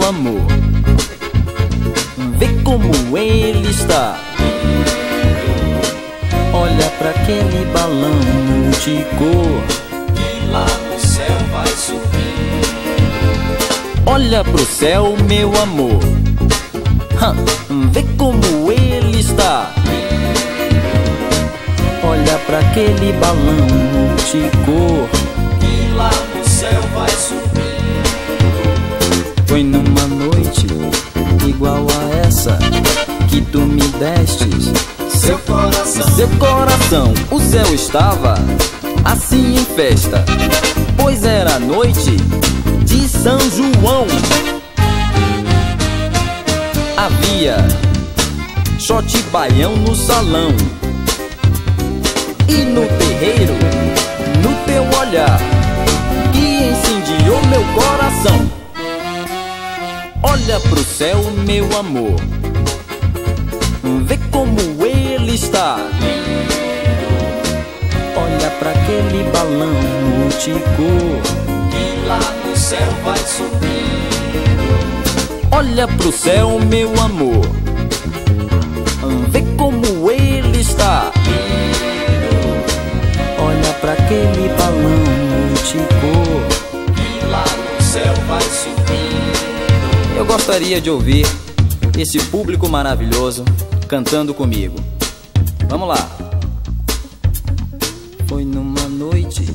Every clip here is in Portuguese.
amor. Vê como ele está. Olha pra aquele balão multicor que lá no céu vai subir. Olha pro céu, meu amor. Vê como ele está. Olha pra aquele balão multicor que lá no céu vai subir. Foi numa noite igual a essa que tu me destes seu coração. Seu coração, o céu estava assim em festa, pois era noite de São João. Havia shot baião no salão e no terreiro, no teu olhar que incendiou meu coração. Olha pro céu, meu amor. Vê como ele está. Olha pra aquele balão multicor que lá no céu vai subir. Olha pro céu, meu amor. Vê como ele está. Olha pra aquele balão multicor que lá no céu vai subir. Eu gostaria de ouvir esse público maravilhoso cantando comigo. Vamos lá. Foi numa noite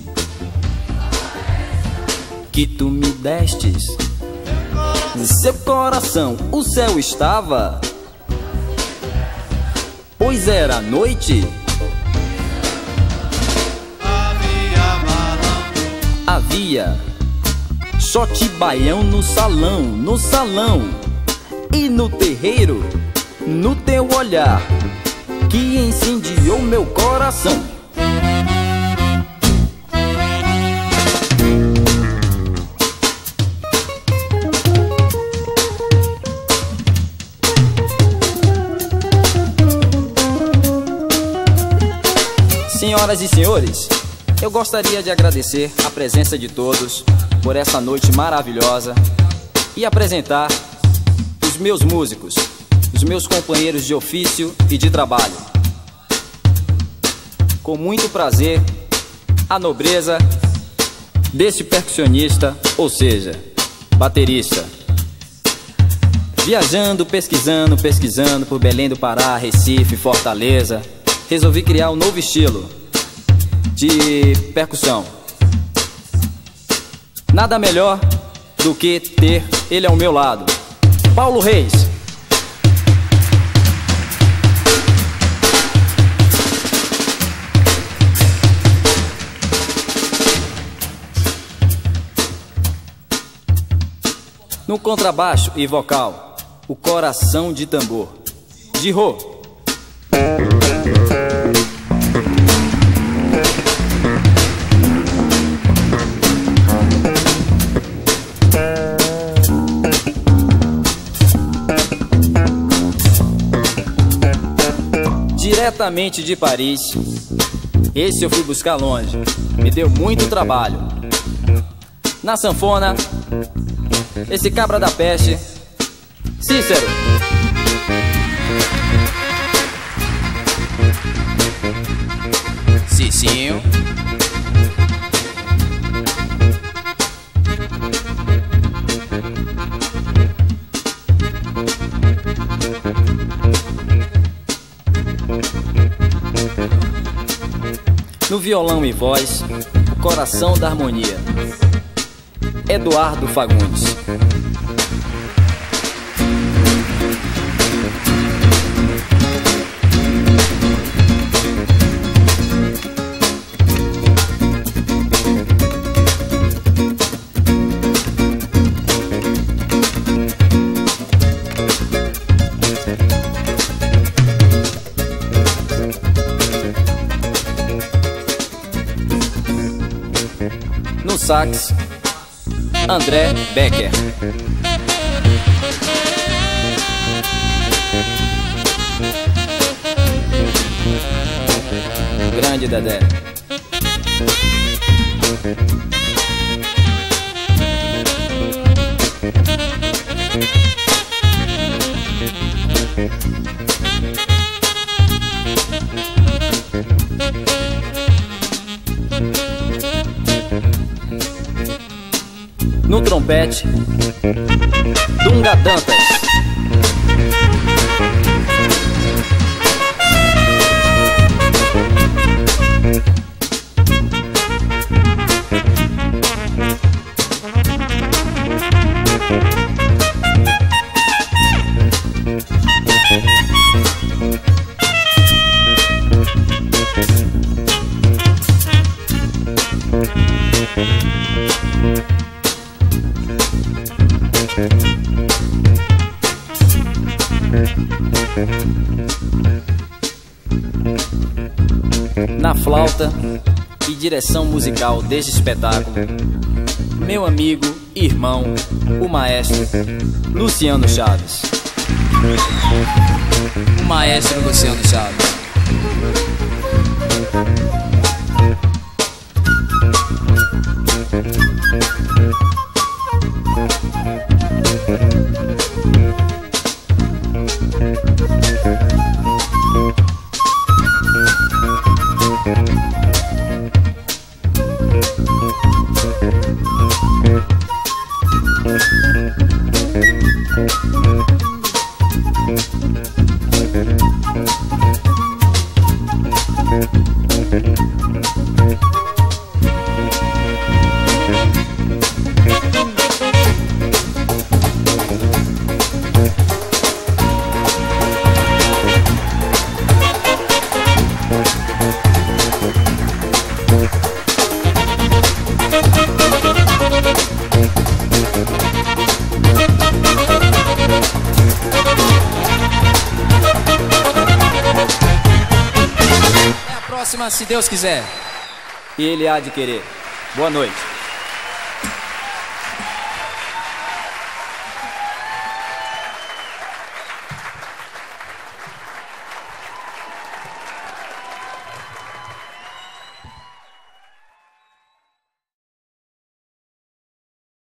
que tu me destes seu coração, o céu estava, pois era noite. Havia shot baião no salão e no terreiro, no teu olhar que incendiou meu coração. Senhoras e senhores, eu gostaria de agradecer a presença de todos por essa noite maravilhosa e apresentar os meus músicos, os meus companheiros de ofício e de trabalho. Com muito prazer, a nobreza desse percussionista, ou seja, baterista. Viajando, pesquisando por Belém do Pará, Recife, Fortaleza, resolvi criar um novo estilo de percussão. Nada melhor do que ter ele ao meu lado. Paulo Reis. No contrabaixo e vocal, o coração de tambor, Jirô. Diretamente de Paris, esse eu fui buscar longe, me deu muito trabalho. Na sanfona, esse cabra da peste, Cícero. Cicinho. No violão e voz, o coração da harmonia, Eduardo Fagundes. No sax, André Becker. Grande Dedé. trompete, Dunga Dantas. Na flauta e direção musical deste espetáculo, meu amigo, irmão, o maestro Luciano Chaves. O maestro Luciano Chaves. Até a próxima, se Deus quiser. E ele há de querer. Boa noite.